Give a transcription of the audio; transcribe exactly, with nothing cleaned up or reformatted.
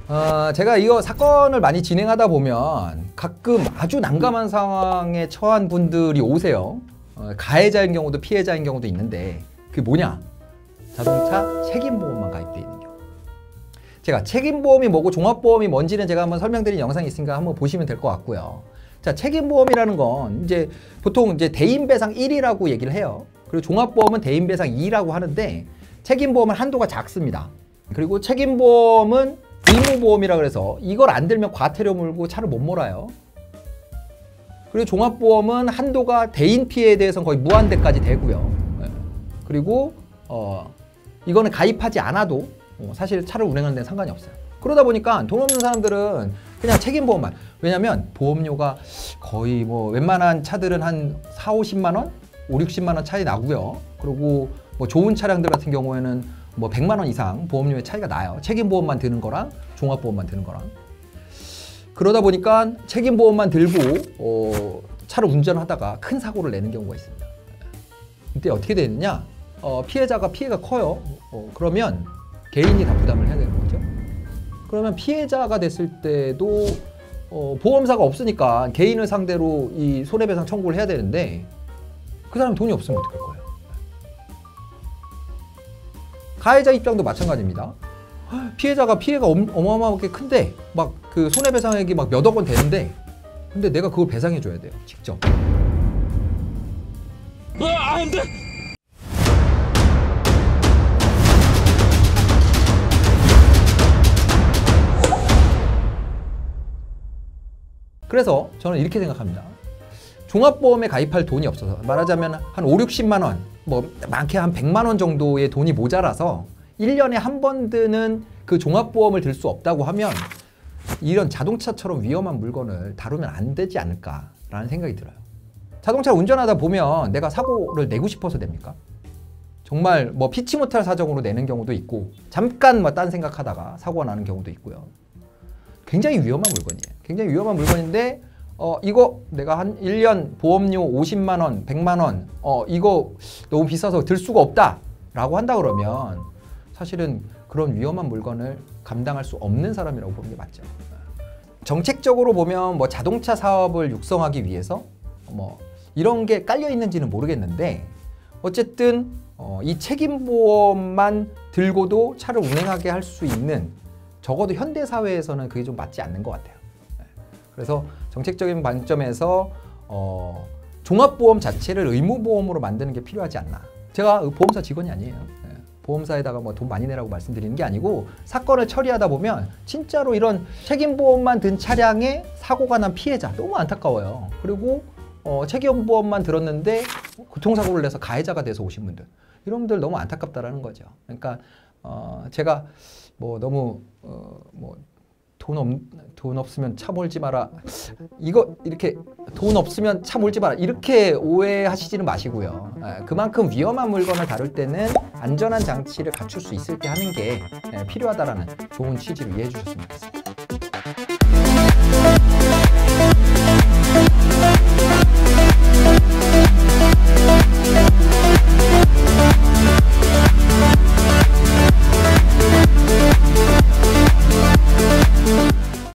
어, 제가 이거 사건을 많이 진행하다 보면 가끔 아주 난감한 상황에 처한 분들이 오세요. 어, 가해자인 경우도 피해자인 경우도 있는데 그게 뭐냐? 자동차 책임보험만 가입되어 있는 경우. 제가 책임보험이 뭐고 종합보험이 뭔지는 제가 한번 설명드린 영상이 있으니까 한번 보시면 될 것 같고요. 자, 책임보험이라는 건 이제 보통 이제 대인배상 일이라고 얘기를 해요. 그리고 종합보험은 대인배상 이라고 하는데 책임보험은 한도가 작습니다. 그리고 책임보험은 의무보험이라 그래서 이걸 안 들면 과태료 물고 차를 못 몰아요. 그리고 종합보험은 한도가 대인 피해에 대해서는 거의 무한대까지 되고요. 그리고 어, 이거는 가입하지 않아도 사실 차를 운행하는 데는 상관이 없어요. 그러다 보니까 돈 없는 사람들은 그냥 책임보험만. 왜냐면 보험료가 거의 뭐 웬만한 차들은 한 사오십만 원? 오육십만 원 차이 나고요. 그리고 뭐 좋은 차량들 같은 경우에는 뭐 백만 원 이상 보험료의 차이가 나요. 책임보험만 드는 거랑 종합보험만 드는 거랑. 그러다 보니까 책임보험만 들고 어, 차를 운전하다가 큰 사고를 내는 경우가 있습니다. 이때 어떻게 되느냐? 어, 피해자가 피해가 커요. 어, 그러면 개인이 다 부담을 해야 되는 거죠. 그러면 피해자가 됐을 때도 어, 보험사가 없으니까 개인을 상대로 이 손해배상 청구를 해야 되는데 그 사람 돈이 없으면 어떡할 거예요? 가해자 입장도 마찬가지입니다. 피해자가 피해가 어마어마하게 큰데 막 그 손해배상액이 막 몇억 원 되는데 근데 내가 그걸 배상해 줘야 돼요. 직접. 아, 안 돼! 그래서 저는 이렇게 생각합니다. 종합보험에 가입할 돈이 없어서 말하자면 한 오육십만 원, 뭐 많게 한 백만 원 정도의 돈이 모자라서 일 년에 한 번 드는 그 종합보험을 들 수 없다고 하면 이런 자동차처럼 위험한 물건을 다루면 안 되지 않을까라는 생각이 들어요. 자동차를 운전하다 보면 내가 사고를 내고 싶어서 냅니까? 정말 뭐 피치 못할 사정으로 내는 경우도 있고 잠깐 뭐 딴 생각하다가 사고가 나는 경우도 있고요. 굉장히 위험한 물건이에요. 굉장히 위험한 물건인데 어 이거 내가 한 일 년 보험료 오십만 원, 백만 원 어 이거 너무 비싸서 들 수가 없다 라고 한다 그러면 사실은 그런 위험한 물건을 감당할 수 없는 사람이라고 보는 게 맞죠. 정책적으로 보면 뭐 자동차 사업을 육성하기 위해서 뭐 이런 게 깔려 있는지는 모르겠는데 어쨌든 어 이 책임보험만 들고도 차를 운행하게 할 수 있는 적어도 현대사회에서는 그게 좀 맞지 않는 것 같아요. 그래서 정책적인 관점에서 어, 종합보험 자체를 의무보험으로 만드는 게 필요하지 않나. 제가 보험사 직원이 아니에요. 네. 보험사에다가 뭐 돈 많이 내라고 말씀드리는 게 아니고 사건을 처리하다 보면 진짜로 이런 책임보험만 든 차량에 사고가 난 피해자 너무 안타까워요. 그리고 어, 책임보험만 들었는데 교통사고를 내서 가해자가 돼서 오신 분들 이런 분들 너무 안타깝다라는 거죠. 그러니까 어, 제가 뭐 너무 어, 뭐 돈 없, 돈 없으면 차 몰지 마라. 이거 이렇게 돈 없으면 차 몰지 마라. 이렇게 오해하시지는 마시고요. 예, 그만큼 위험한 물건을 다룰 때는 안전한 장치를 갖출 수 있을 때 하는 게 예, 필요하다라는 좋은 취지로 이해해 주셨으면 좋겠습니다.